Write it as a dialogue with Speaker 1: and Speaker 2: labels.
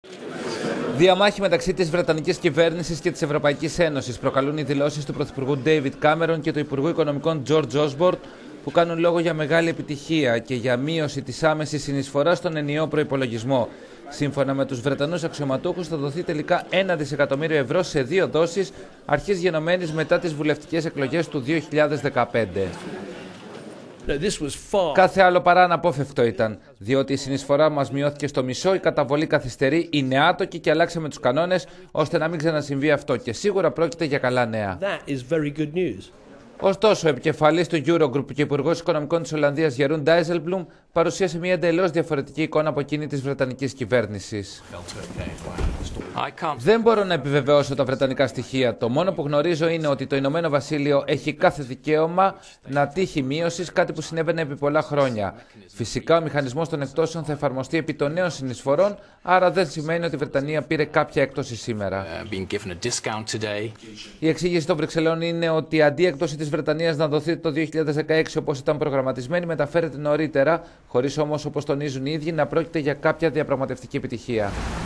Speaker 1: Διαμάχη μεταξύ της Βρετανικής κυβέρνησης και της Ευρωπαϊκής Ένωσης προκαλούν οι δηλώσεις του Πρωθυπουργού David Cameron και του Υπουργού Οικονομικών George Osborne, που κάνουν λόγο για μεγάλη επιτυχία και για μείωση της άμεσης συνεισφοράς στον ενιαίο προϋπολογισμό. Σύμφωνα με τους Βρετανούς αξιωματούχους, θα δοθεί τελικά 1 δισεκατομμύριο ευρώ σε 2 δόσεις, αρχής γενομένης μετά τις βουλευτικές εκλογές του 2015. Κάθε άλλο παρά αναπόφευκτο ήταν, διότι η συνεισφορά μας μειώθηκε στο μισό, η καταβολή καθυστερεί, είναι άτοκη και αλλάξαμε τους κανόνες ώστε να μην ξανασυμβεί αυτό. Και σίγουρα πρόκειται για καλά νέα. Ωστόσο, ο επικεφαλής του Eurogroup και υπουργός οικονομικών της Ολλανδίας, Jeroen Dijsselbloem, παρουσίασε μια εντελώς διαφορετική εικόνα από εκείνη της βρετανικής κυβέρνησης. Δεν μπορώ να επιβεβαιώσω τα βρετανικά στοιχεία. Το μόνο που γνωρίζω είναι ότι το Ηνωμένο Βασίλειο έχει κάθε δικαίωμα να τύχει μείωσης, κάτι που συνέβαινε επί πολλά χρόνια. Φυσικά, ο μηχανισμός των εκτόσεων θα εφαρμοστεί επί των νέων συνεισφορών, άρα δεν σημαίνει ότι η Βρετανία πήρε κάποια έκπτωση σήμερα. Η εξήγηση των Βρυξελών είναι ότι η αντίέκτωση της Βρετανίας να δοθεί το 2016 όπως ήταν προγραμματισμένη μεταφέρεται νωρίτερα, χωρίς όμως, όπως τονίζουν οι ίδιοι, να πρόκειται για κάποια διαπραγματευτική επιτυχία.